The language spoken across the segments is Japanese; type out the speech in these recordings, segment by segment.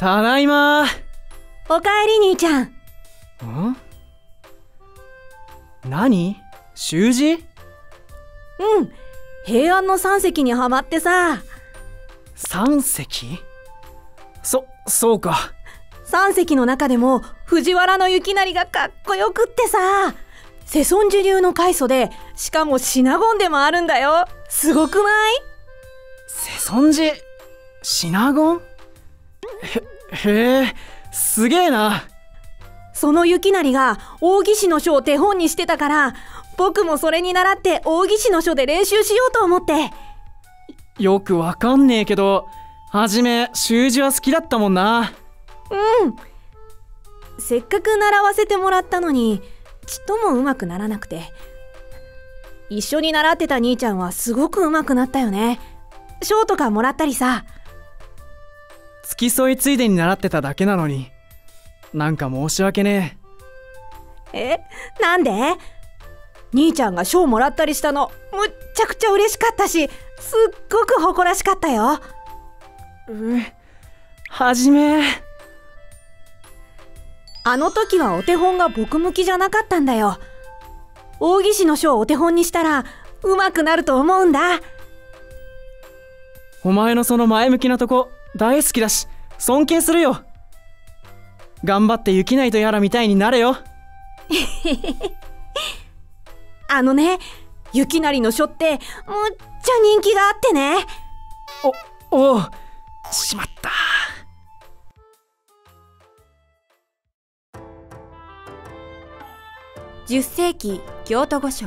ただいま。 おかえり兄ちゃん。 何？習字？ 平安の三石にはまってさ。 三石？そうか。 三石の中でも藤原行成がかっこよくってさ、世尊寺流の開祖で、しかもシナゴンでもあるんだよ。すごくない？ 世尊寺シナゴン？へえ、すげえな。 その行成が王羲之の書を手本にしてたから、僕もそれに倣って王羲之の書で練習しようと思って。 よくわかんねえけど、はじめ習字は好きだったもんな。 せっかく習わせてもらったのにちっとも上手くならなくて。一緒に習ってた兄ちゃんはすごく上手くなったよね。賞とかもらったりさ。 付き添いついでに習ってただけなのに、なんか申し訳ねえ。なんで？兄ちゃんが賞もらったりしたのむっちゃくちゃ嬉しかったし、すっごく誇らしかったよ。 はじめ。 あの時はお手本が僕向きじゃなかったんだよ。王羲之の書をお手本にしたら上手くなると思うんだ。 お前のその前向きなとこ大好きだし、尊敬するよ。頑張って行成とやらみたいになれよ。 行成の書ってむっちゃ人気があってね。 おう、しまった。 10世紀京都御所。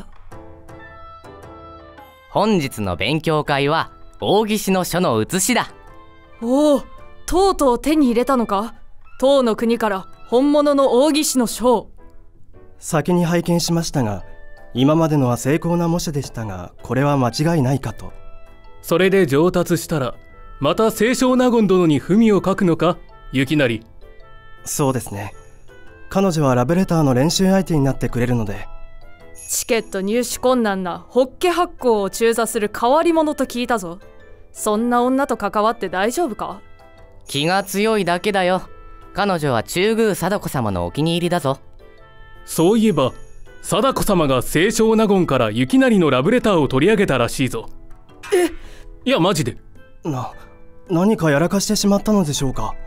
本日の勉強会は王羲之の書の写しだ。 おお、とうとう手に入れたのか。唐の国から本物の王羲之の書を。 先に拝見しましたが、今までのは精巧な模写でしたが、これは間違いないかと。 それで上達したらまた清少納言殿に文を書くのか、行成。 そうですね。彼女はラブレターの練習相手になってくれるので。 チケット入手困難なホッケ発行を中座する変わり者と聞いたぞ。そんな女と関わって大丈夫か？ 気が強いだけだよ。彼女は中宮貞子様のお気に入りだぞ。 そういえば貞子様が清少納言から行成のラブレターを取り上げたらしいぞ。いやマジで。 何かやらかしてしまったのでしょうか。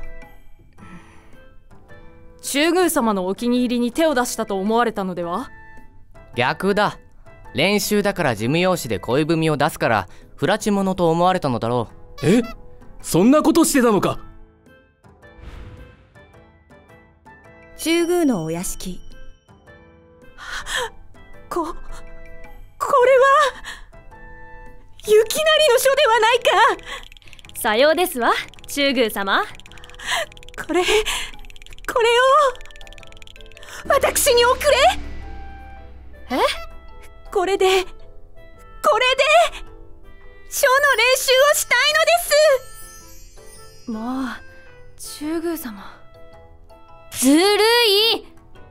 中宮様のお気に入りに手を出したと思われたのでは？ 逆だ。練習だから事務用紙で恋文を出すから不埒者と思われたのだろう。そんなことしてたのか。 中宮のお屋敷。これは行成の書ではないか。 さようですわ、中宮様。 これを私に送れ。これで書の練習をしたいのです。 もう中宮様、ずるい。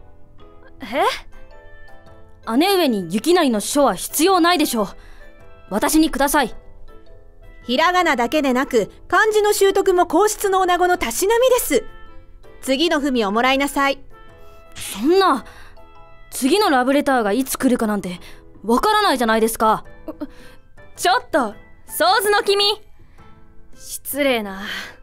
姉上に行成の書は必要ないでしょう。私にください。 ひらがなだけでなく漢字の習得も皇室の女子のたしなみです。次の文をもらいなさい。 そんな、次のラブレターがいつ来るかなんてわからないじゃないですか。 ちょっとソーズの君、失礼な。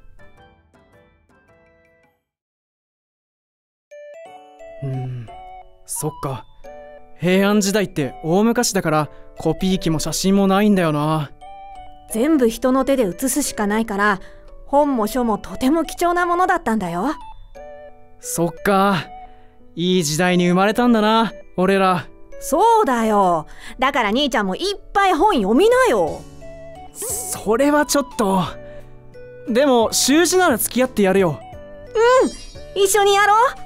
そっか。平安時代って大昔だからコピー機も写真もないんだよな。 全部人の手で写すしかないから、本も書もとても貴重なものだったんだよ。 そっか。いい時代に生まれたんだな、俺ら。 そうだよ。だから兄ちゃんもいっぱい本読みなよ。 それはちょっと。でも習字なら付き合ってやるよ。 一緒にやろう。